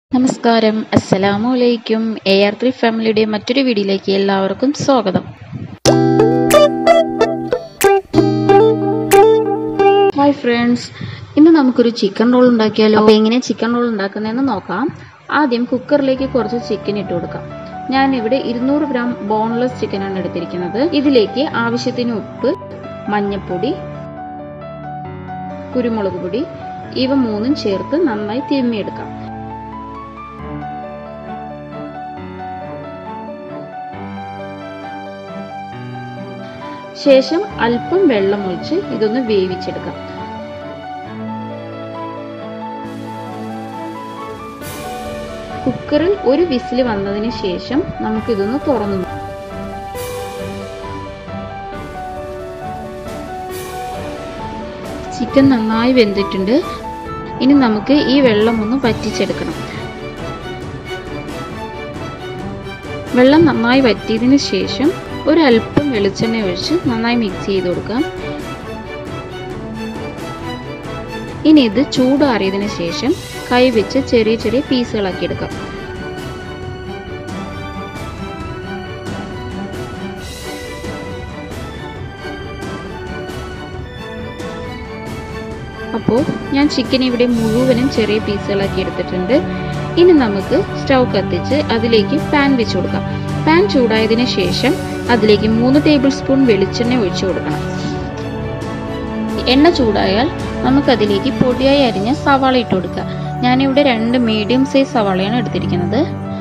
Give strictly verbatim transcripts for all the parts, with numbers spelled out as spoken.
നമസ്കാരം, അസ്സലാമു അലൈക്കും. എ ആർ ത്രീ ഫാമിലിയുടെ മറ്റൊരു വീഡിയോയിലേക്ക് എല്ലാവർക്കും സ്വാഗതം. ഹായ് ഫ്രണ്ട്സ്, ഇന്ന് നമുക്കൊരു ചിക്കൻ റോൾ ഉണ്ടാക്കിയാലോ. അപ്പോൾ എങ്ങനെ ചിക്കൻ റോൾ ഉണ്ടാക്കുന്നതെന്ന് നോക്കാം. ആദ്യം കുക്കറിലേക്ക് കുറച്ച് ചിക്കൻ ഇട്ട് കൊടുക്കാം. ഞാൻ ഇവിടെ ഇരുന്നൂറ് ഗ്രാം ബോൺലെസ് ചിക്കനാണ് എടുത്തിരിക്കുന്നത്. ഇതിലേക്ക് ആവശ്യത്തിന് ഉപ്പ്, മഞ്ഞൾപ്പൊടി, കുരുമുളക് പൊടി ഇവ മൂന്നും ചേർത്ത് നന്നായി തിരുമ്മിയെടുക്കാം. ശേഷം അല്പം വെള്ളം ഒഴിച്ച് ഇതൊന്ന് വേവിച്ചെടുക്കാം. കുക്കറിൽ ഒരു വിസിൽ വന്നതിന് ശേഷം നമുക്ക് ഇതൊന്ന് തുറന്നു നോക്കാം. ചിക്കൻ നന്നായി വെന്തിട്ടുണ്ട്. ഇനി നമുക്ക് ഈ വെള്ളം ഒന്ന് വറ്റിച്ചെടുക്കണം. വെള്ളം നന്നായി വറ്റിയതിന് ശേഷം ഒരല്പം വെളിച്ചെണ്ണ ഒഴിച്ച് നന്നായി മിക്സ് ചെയ്ത് കൊടുക്കാം. ഇനി ഇത് ചൂടാറിയതിന് ശേഷം കൈ വെച്ച് ചെറിയ ചെറിയ പീസുകളാക്കി എടുക്കാം. അപ്പോൾ ഞാൻ ചിക്കൻ ഇവിടെ മുഴുവനും ചെറിയ പീസുകളാക്കി എടുത്തിട്ടുണ്ട്. ഇനി നമുക്ക് സ്റ്റൗ കത്തിച്ച് അതിലേക്ക് പാൻ വെച്ച് കൊടുക്കാം. പാൻ ചൂടായതിനു ശേഷം അതിലേക്ക് മൂന്ന് ടേബിൾ സ്പൂൺ വെളിച്ചെണ്ണ ഒഴിച്ചു കൊടുക്കണം. എണ്ണ ചൂടായാൽ നമുക്കതിലേക്ക് പൊടിയായി അരിഞ്ഞ സവാള ഇട്ട് കൊടുക്കാം. ഞാനിവിടെ രണ്ട് മീഡിയം സൈസ് സവാളയാണ് എടുത്തിരിക്കുന്നത്.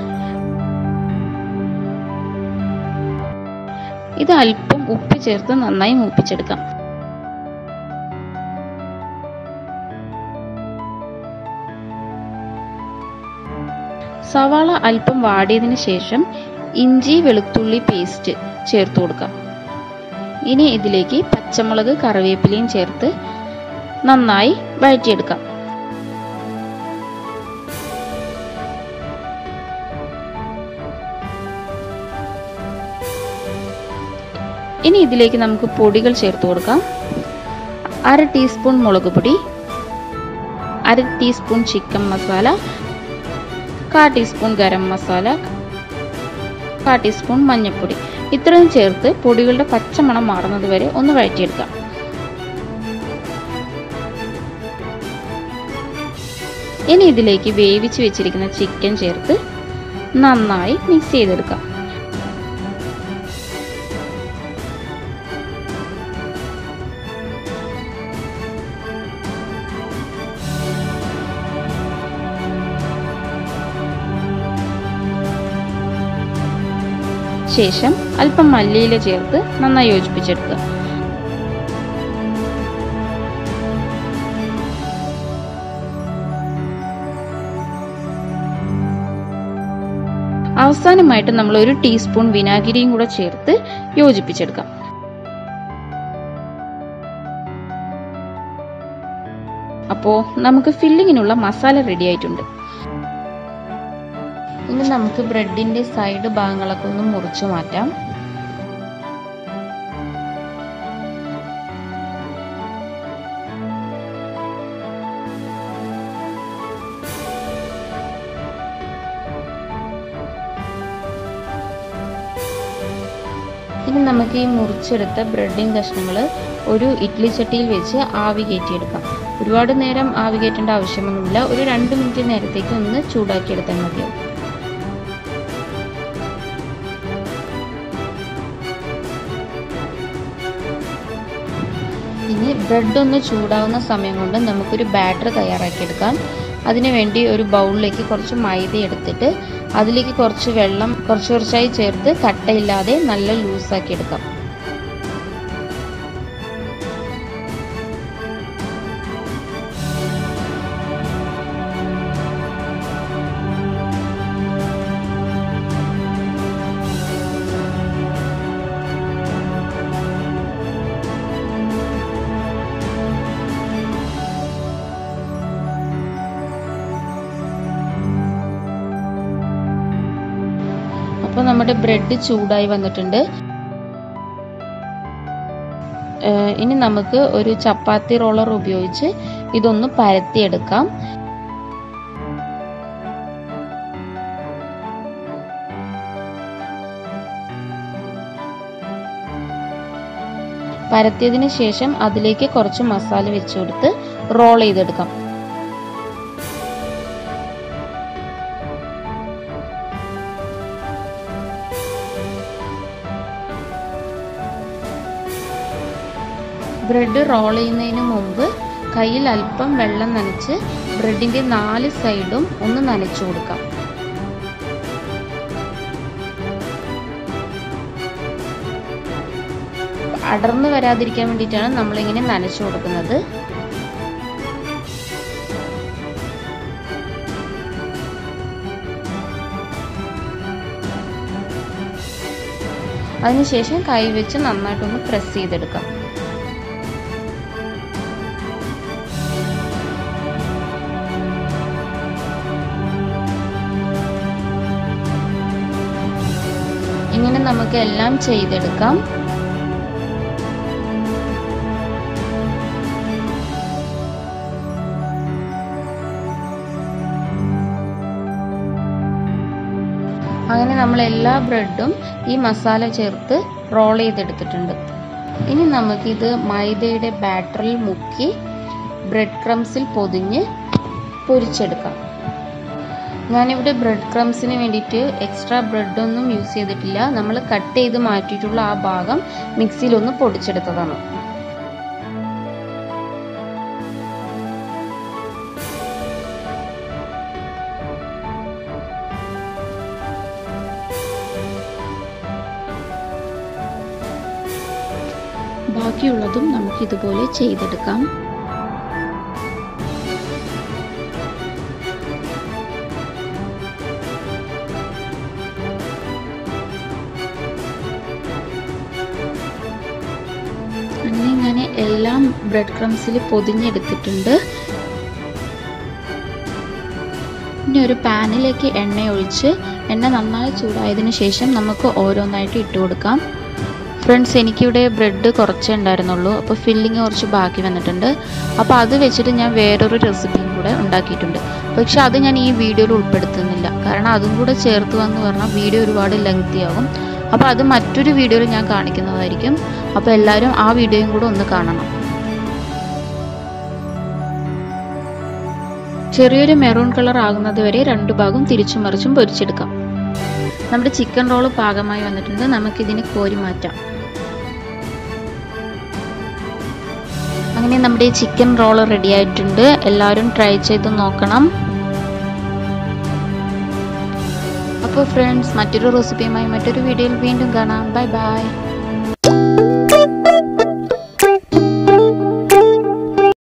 ഇത് അല്പം ഉപ്പ് ചേർത്ത് നന്നായി മൂപ്പിച്ചെടുക്കാം. സവാള അല്പം വാടിയതിനു ശേഷം ഇഞ്ചി വെളുത്തുള്ളി പേസ്റ്റ് ചേർത്ത് കൊടുക്കാം. ഇനി ഇതിലേക്ക് പച്ചമുളക് കറിവേപ്പിലയും ചേർത്ത് നന്നായി വഴറ്റിയെടുക്കാം. ഇനി ഇതിലേക്ക് നമുക്ക് പൊടികൾ ചേർത്ത് കൊടുക്കാം. അര ടീസ്പൂൺ മുളക് പൊടി, അര ടീസ്പൂൺ ചിക്കൻ മസാല, കാ ടീസ്പൂൺ ഗരം മസാല, കാ ടീസ്പൂൺ മഞ്ഞൾപ്പൊടി ഇത്രയും ചേർത്ത് പൊടികളുടെ പച്ചമണം മാറുന്നത് വരെ ഒന്ന് വഴറ്റിയെടുക്കാം. ഇനി ഇതിലേക്ക് വേവിച്ച് വെച്ചിരിക്കുന്ന ചിക്കൻ ചേർത്ത് നന്നായി മിക്സ് ചെയ്തെടുക്കാം. ശേഷം അല്പം മല്ലിയില ചേർത്ത് നന്നായി യോജിപ്പിച്ചെടുക്കുക. അവസാനമായിട്ട് നമ്മൾ ഒരു ടീസ്പൂൺ വിനാഗിരിയും കൂടെ ചേർത്ത് യോജിപ്പിച്ചെടുക്കാം. അപ്പോൾ നമുക്ക് ഫില്ലിങ്ങിനുള്ള മസാല റെഡി ആയിട്ടുണ്ട്. ഇനി നമുക്ക് ബ്രെഡിന്റെ സൈഡ് ഭാഗങ്ങളൊക്കെ ഒന്ന് മുറിച്ചു മാറ്റാം. ഇനി നമുക്ക് ഈ മുറിച്ചെടുത്ത ബ്രെഡിങ് കഷ്ണങ്ങൾ ഒരു ഇഡ്ഡലി ചട്ടിയിൽ വെച്ച് ആവി കയറ്റിയെടുക്കാം. ഒരുപാട് നേരം ആവി കയറ്റേണ്ട ആവശ്യമൊന്നുമില്ല. ഒരു രണ്ട് മിനിറ്റ് നേരത്തേക്ക് ഒന്ന് ചൂടാക്കിയെടുത്താൽ മതിയാവും. ഇനി ബ്രെഡ് ഒന്ന് ചൂടാവുന്ന സമയം കൊണ്ട് നമുക്കൊരു ബാറ്റർ തയ്യാറാക്കിയെടുക്കാം. അതിനുവേണ്ടി ഒരു ബൗളിലേക്ക് കുറച്ച് മൈദ എടുത്തിട്ട് അതിലേക്ക് കുറച്ച് വെള്ളം കുറച്ച് കുറച്ചായി ചേർത്ത് കട്ടയില്ലാതെ നല്ല ലൂസാക്കി എടുക്കാം. അപ്പോൾ നമ്മുടെ ബ്രെഡ് ചൂടായി വന്നിട്ടുണ്ട്. ഇനി നമുക്ക് ഒരു ചപ്പാത്തി റോളർ ഉപയോഗിച്ച് ഇതൊന്ന് പരത്തിയെടുക്കാം. പരത്തിയതിന് ശേഷം അതിലേക്ക് കുറച്ച് മസാല വെച്ച് കൊടുത്ത് റോൾ ചെയ്തെടുക്കാം. ബ്രെഡ് റോൾ ചെയ്യുന്നതിന് മുമ്പ് കയ്യിൽ അല്പം വെള്ളം നനച്ച് ബ്രെഡിൻ്റെ നാല് സൈഡും ഒന്ന് നനച്ചു കൊടുക്കാം. അടർന്നു വരാതിരിക്കാൻ വേണ്ടിയിട്ടാണ് നമ്മളിങ്ങനെ നനച്ചു കൊടുക്കുന്നത്. അതിനുശേഷം കൈ വെച്ച് നന്നായിട്ടൊന്ന് പ്രസ് ചെയ്തെടുക്കാം. ഇങ്ങനെ നമുക്ക് എല്ലാം ചെയ്തെടുക്കാം. അങ്ങനെ നമ്മൾ എല്ലാ ബ്രെഡും ഈ മസാല ചേർത്ത് റോൾ ചെയ്തെടുത്തിട്ടുണ്ട്. ഇനി നമുക്കിത് മൈദയുടെ ബാറ്ററിൽ മുക്കി ബ്രെഡ് ക്രംസിൽ പൊതിഞ്ഞ് പൊരിച്ചെടുക്കാം. ഞാനിവിടെ ബ്രെഡ് ക്രംസിന് വേണ്ടിയിട്ട് എക്സ്ട്രാ ബ്രെഡൊന്നും യൂസ് ചെയ്തിട്ടില്ല. നമ്മൾ കട്ട് ചെയ്ത് മാറ്റിയിട്ടുള്ള ആ ഭാഗം മിക്സിയിലൊന്ന് പൊടിച്ചെടുത്തതാണ്. ബാക്കിയുള്ളതും നമുക്കിതുപോലെ ചെയ്തെടുക്കാം. അങ്ങനെ ഞാൻ എല്ലാം ബ്രെഡ് ക്രംസിൽ പൊതിഞ്ഞെടുത്തിട്ടുണ്ട്. ഇനി ഒരു പാനിലേക്ക് എണ്ണ ഒഴിച്ച് എണ്ണ നന്നായി ചൂടായതിനു ശേഷം നമുക്ക് ഓരോന്നായിട്ട് ഇട്ട് കൊടുക്കാം. ഫ്രണ്ട്സ്, എനിക്കിവിടെ ബ്രെഡ് കുറച്ചേ ഉണ്ടായിരുന്നുള്ളൂ. അപ്പോൾ ഫില്ലിങ് കുറച്ച് ബാക്കി വന്നിട്ടുണ്ട്. അപ്പോൾ അത് വെച്ചിട്ട് ഞാൻ വേറൊരു റെസിപ്പിയും കൂടെ ഉണ്ടാക്കിയിട്ടുണ്ട്. പക്ഷെ അത് ഞാൻ ഈ വീഡിയോയിൽ ഉൾപ്പെടുത്തുന്നില്ല. കാരണം അതും കൂടെ ചേർത്ത് വന്ന് പറഞ്ഞാൽ വീഡിയോ ഒരുപാട് ലെങ്തി ആകും. അപ്പോൾ അത് മറ്റൊരു വീഡിയോയിൽ ഞാൻ കാണിക്കുന്നതായിരിക്കും. അപ്പോൾ എല്ലാവരും ആ വീഡിയോയും കൂടെ ഒന്ന് കാണണം. ചെറിയൊരു മെറൂൺ കളർ ആകുന്നത് വരെ രണ്ടു ഭാഗം തിരിച്ചും മറിച്ചും പൊരിച്ചെടുക്കാം. നമ്മുടെ ചിക്കൻ റോള് പാകമായി വന്നിട്ടുണ്ട്. നമുക്കിതിനെ കോരി മാറ്റാം. അങ്ങനെ നമ്മുടെ ചിക്കൻ റോള് റെഡി ആയിട്ടുണ്ട്. എല്ലാവരും ട്രൈ ചെയ്ത് നോക്കണം. അപ്പോൾ ഫ്രണ്ട്സ്, മറ്റൊരു റെസിപ്പിയുമായി മറ്റൊരു വീഡിയോയിൽ വീണ്ടും കാണാം. Bye by.